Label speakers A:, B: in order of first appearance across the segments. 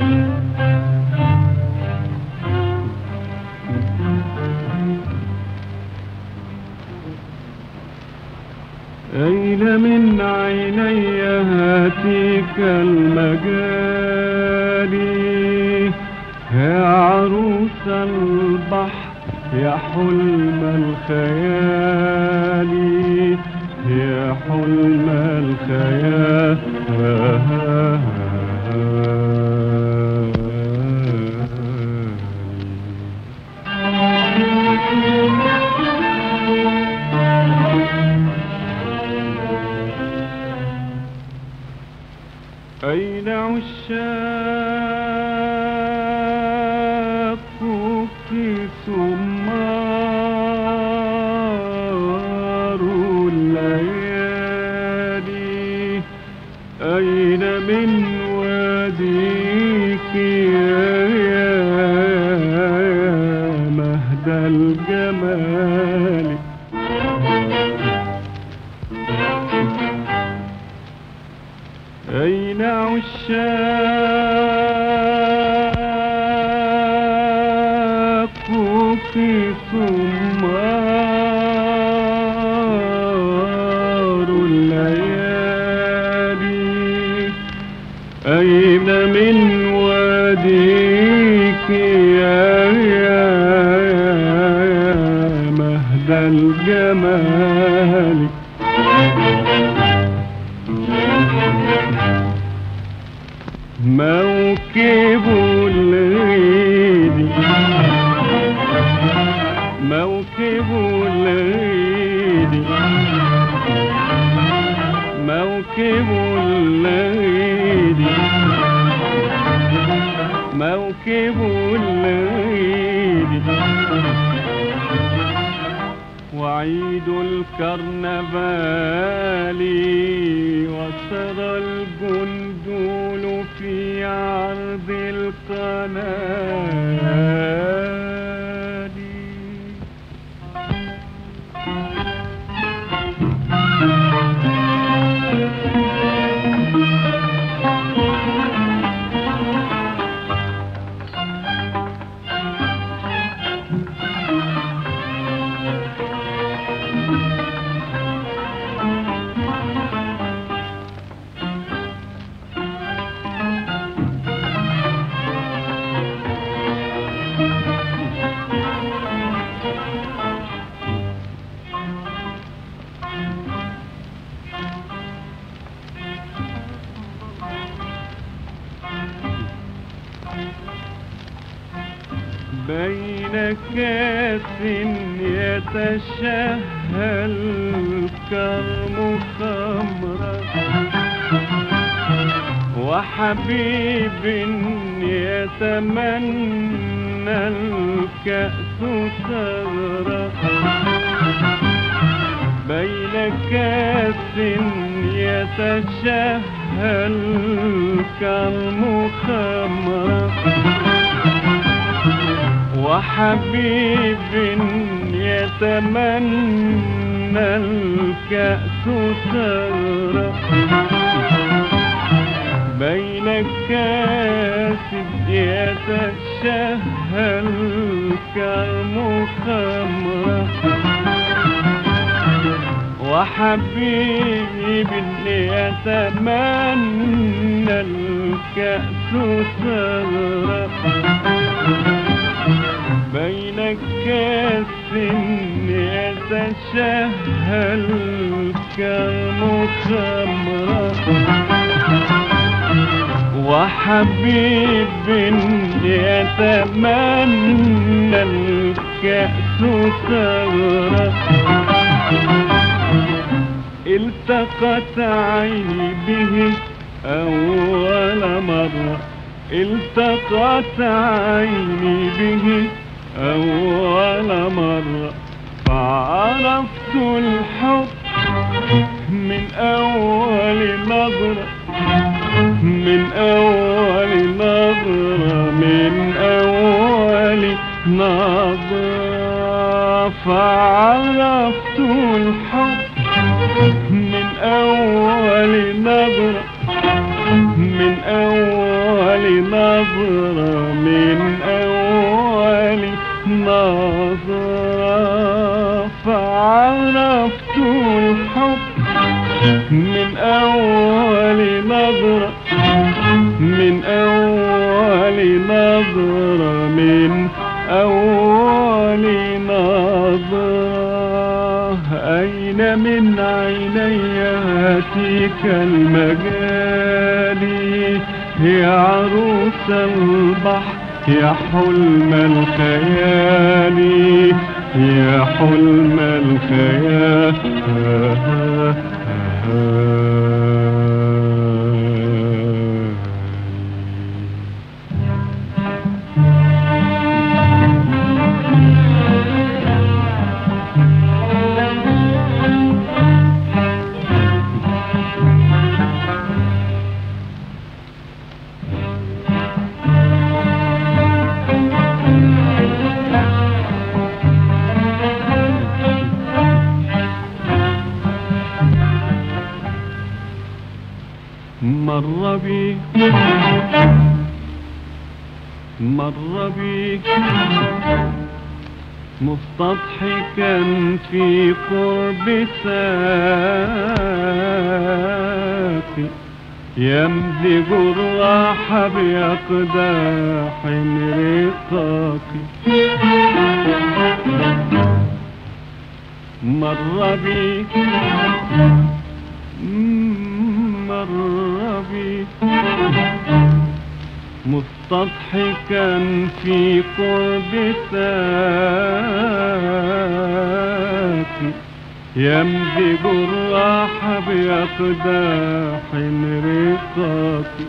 A: أين من عيني هاتيك المجاري يا عروس البحر يا حلم الخيال يا حلم الخيال أين عشاقك سمار الليالي أين من واديك يا مهد الجمال أين عشاقك سمار الليالي أين من واديك يا مهد الجمال موكب الغيد موكب الغيد موكب الغيد موكب الغيد وعيد الكرنفال وسرى الجندول في عرض القنال بين كاس يتشهى الكرم خمرا وحبيب يتمنى الكأس ثغرا بين كاس يتشهى الكرم خمرا وحبيب يتمنى الكأس ثغرا بين كاس يتشهى الكرم خمرا وحبيب يتمنى الكأس ثغرا بين كاس يتشهى الكرم خمرا وحبيب يتمنى الكأس ثغرا التقت عيني به أول مرة التقت عيني به أول مرة فعرفت الحب من أول نظرة من أول نظرة من أول نظرة فعرفت الحب من أول نظرة من أول نظرة نظرة من أول نظرة فعرفت الحب من أول نظرة من أول نظرة من أول نظرة أين من عيني هاتيك المجالي يا عروس البحر يا حلم الخيال يا حلم الخيال مر بي مستضحكا في قرب ساقي يمزج الراح بأقداح رقاقي مر بي مستضحكا في قرب ساقي يمزج الراح بأقداح رقاقي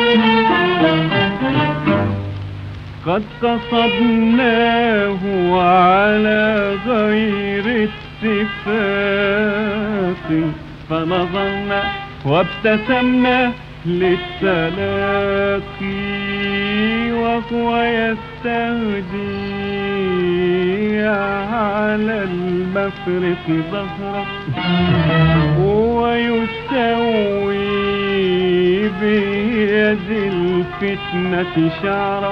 A: قد قصدناه على غير اتفاق فنظرنا وابتسمنا للتلاقي وهو يستهدي على المفرق ظهره ويسوي بيد الفتنة شعره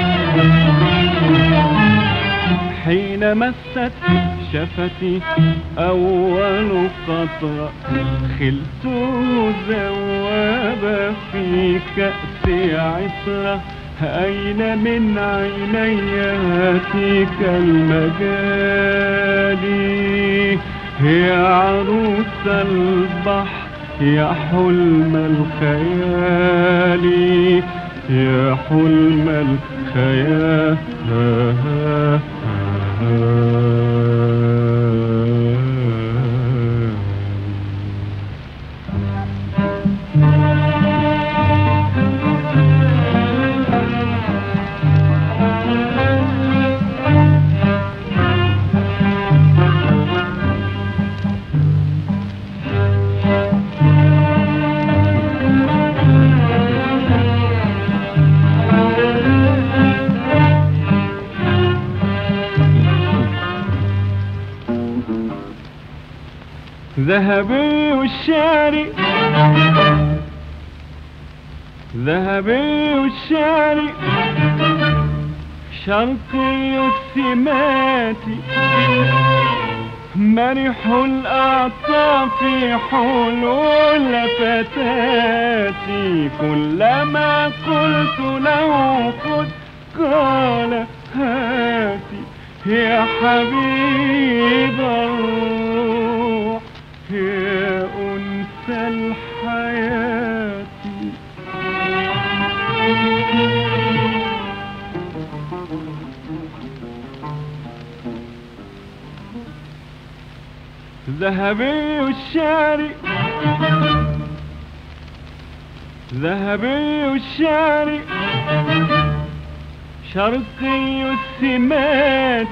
A: حين مست شفتي أول قطرة خلته ذواب في كأس عسرة أين من عيني هاتيك المجالي يا عروس البحر يا حلم الخيال يا حلم الخيال ذهبي الشعر ذهبي الشعر شرقي السمات مرح الأعطاف حلول فتاتي كلما قلت له خذ قال هاتي يا حبيب الروح يا أنس الحياة ذهبي الشعر ذهبي الشعر شرقي السمات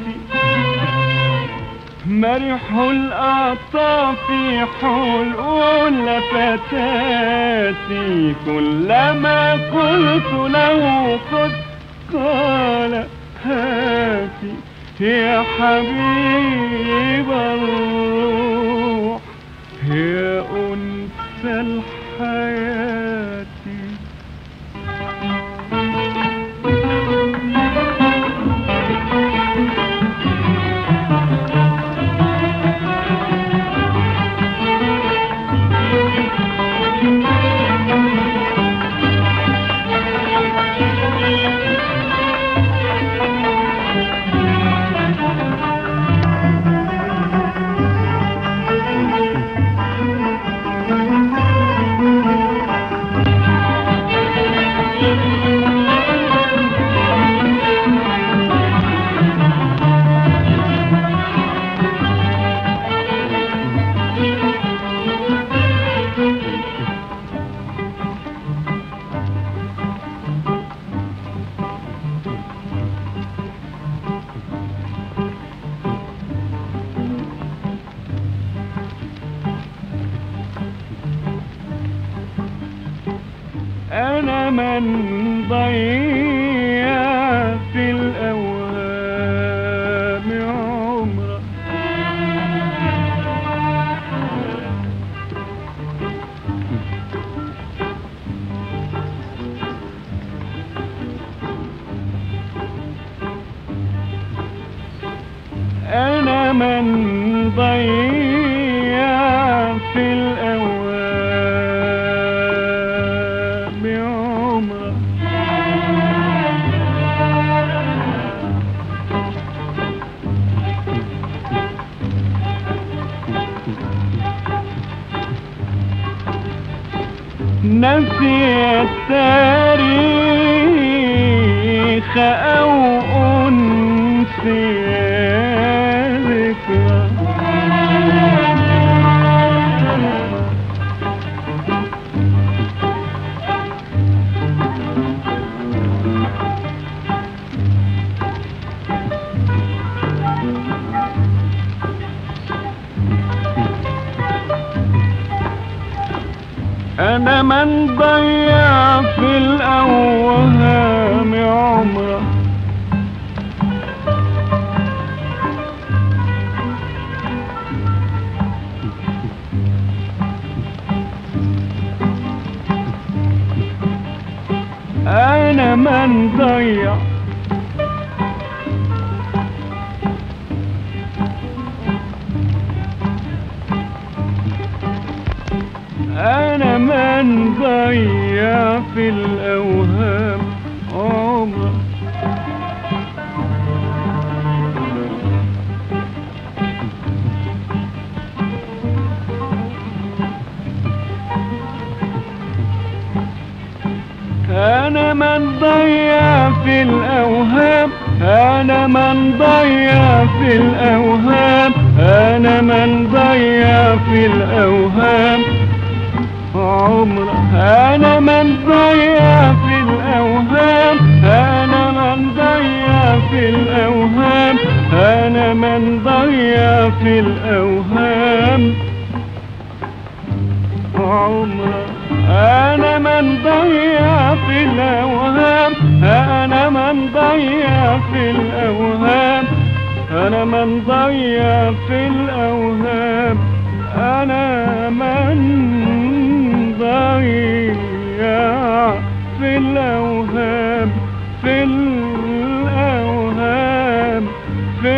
A: مرح الأعطاف حلول فتاتي كلما قلت له خذ قال هاتي يا حبيب الروح يا أنس الحياة من ضيع في الأوهام عمره. أنا من ضيع في الأوهام عمره. نسي التاريخ أو أنسي ذكرى. أنا من ضيع في الأوهام عمره. أنا من ضيع أنا من ضيع في الأوهام عمره. أنا من ضيع في الأوهام. أنا من ضيع في الأوهام. أنا من ضيع في الأوهام عمره. أنا من ضيع في الأوهام. أنا من ضيع في الأوهام. أنا من ضيع في الأوهام عمره. أنا من ضيع في الأوهام. أنا من ضيع في الأوهام. أنا من ضيع في الأوهام. أنا من ضيع في الأوهام. في الأوهام. في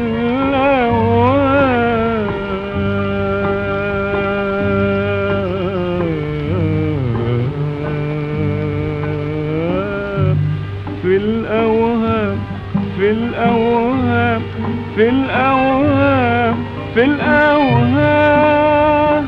A: الأوهام. في الأوهام. في الأوهام. في الأوهام. في الأوهام.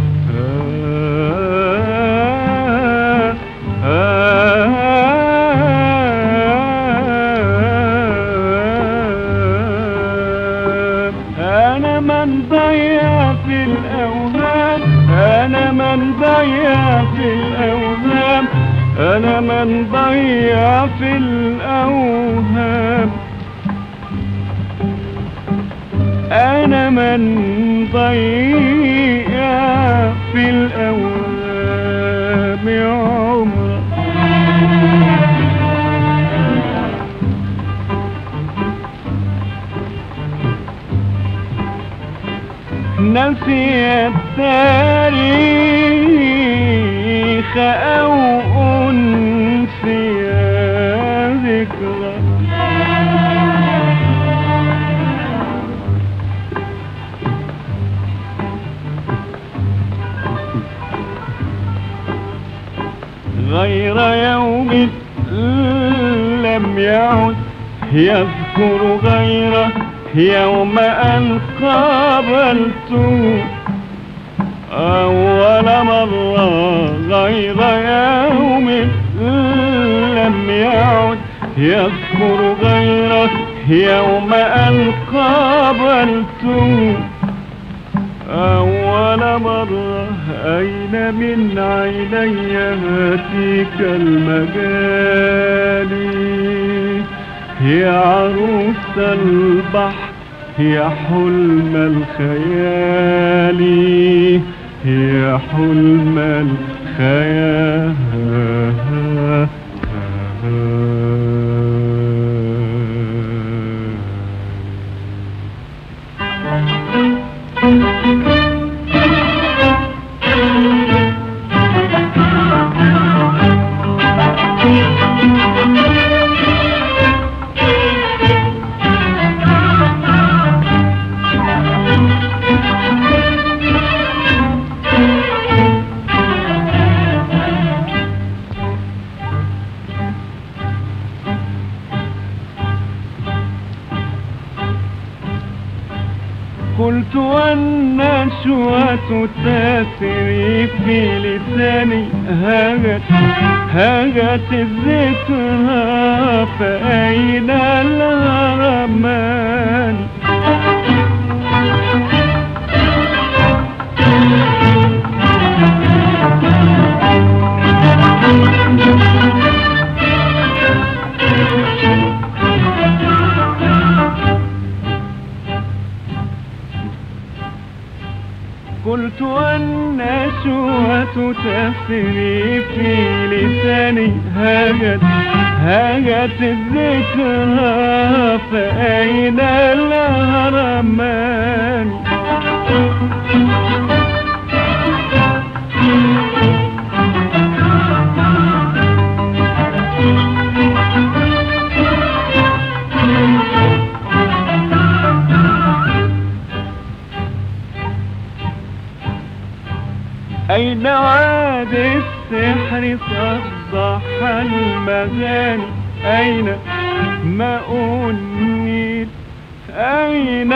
A: أنا من ضيع في الأوهام. أنا من ضيع في الأوهام. أنا من ضيع في الأوهام. أنا من ضيع في الأوهام عمره. نسي التاريخ أو أنسي ذكرى. غير يوم لم يعد يذكر غيره يوم أن قابلته أول مرة. غير يوم لم يعد يذكر غيره يوم أن قابلته أول مرة. أين من عيني هاتيك المجالي يا عروس البحر يا حلم الخيال يا حلم خيال قلت والنشوة تسري في لساني هاجت الذكرى فأين الهرمان قلت والنشوة تسري في لساني هاجت الذكرى فأين الهرمان أين عاد السحر صبح المغاني أين ماء النيل أين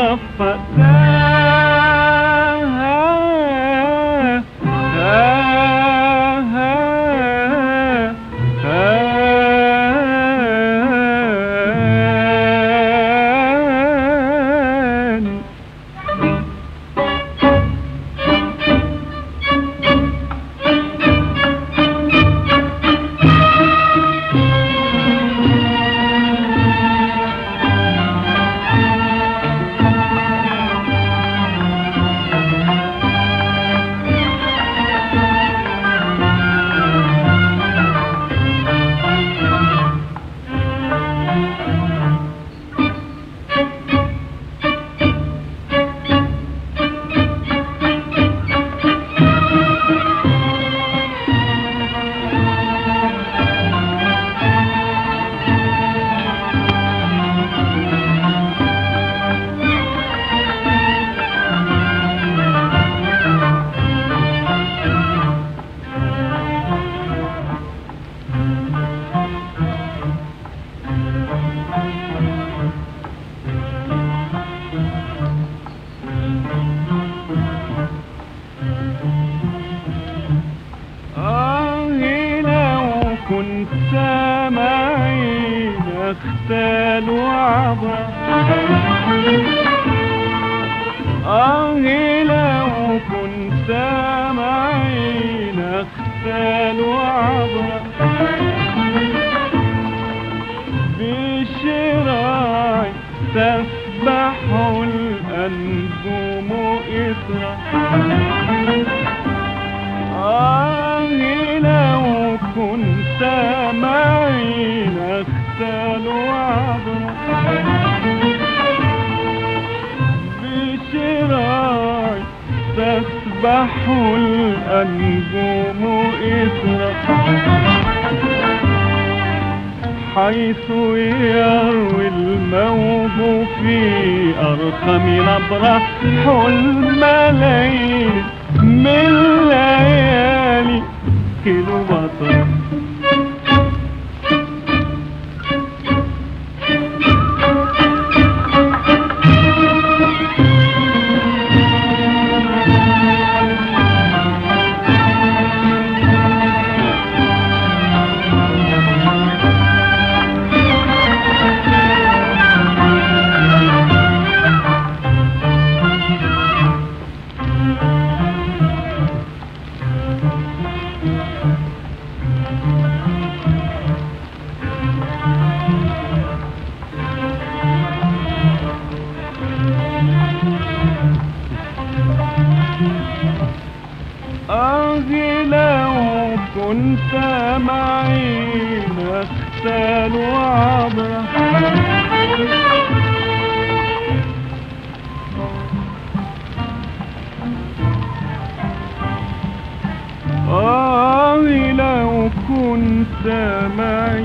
A: كنت معي نختال عبرة لو كنت معي نختال عبرة بشراعي تسبح الأنجم إثرا لو كنت معي نختال عبرة بشراعي تسبح الأنجم إثرا حيث يروي الموج في أرخم نبرة حلم ليل من ليالي كيلومتر كنت معي نختال وعبرة لو كنت معي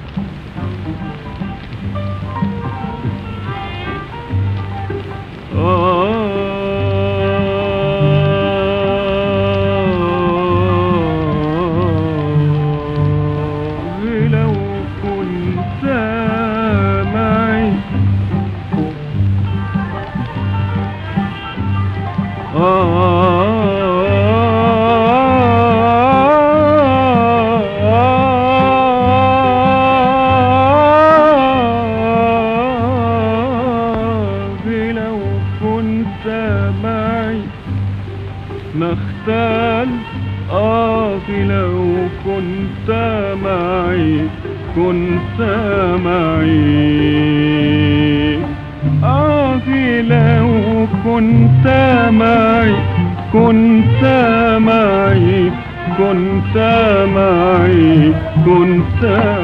A: لو كنت معي نختال لو كنت معي كنت معي لو كنت معي كنت معي كنت معي كنت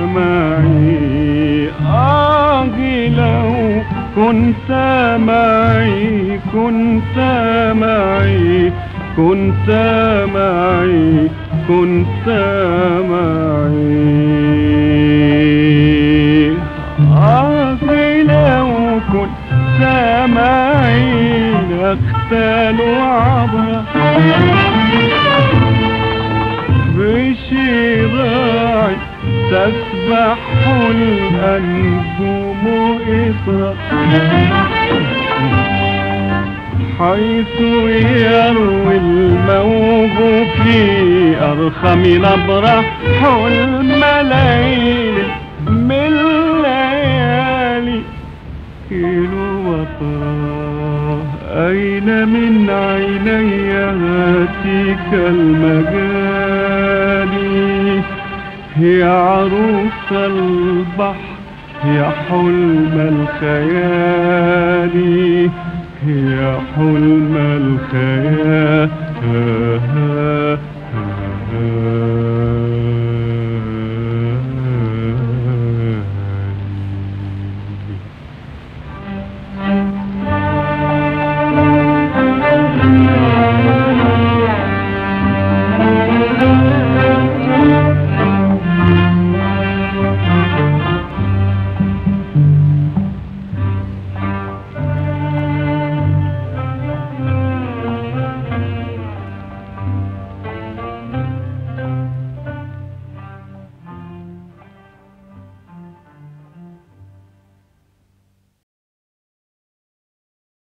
A: معي لو كنت معي كنت معي كنت معي كنت معي لو كنت معي نختال وعبرة بشراعي تسبح الأنجم إثرا حيث يروي الموج في أرخم نبرة حلم ليل من ليالي كيلومترا أين من عيني هاتيك المجالي هي عروس البحر هي حلم الخيال هي حلم الخيال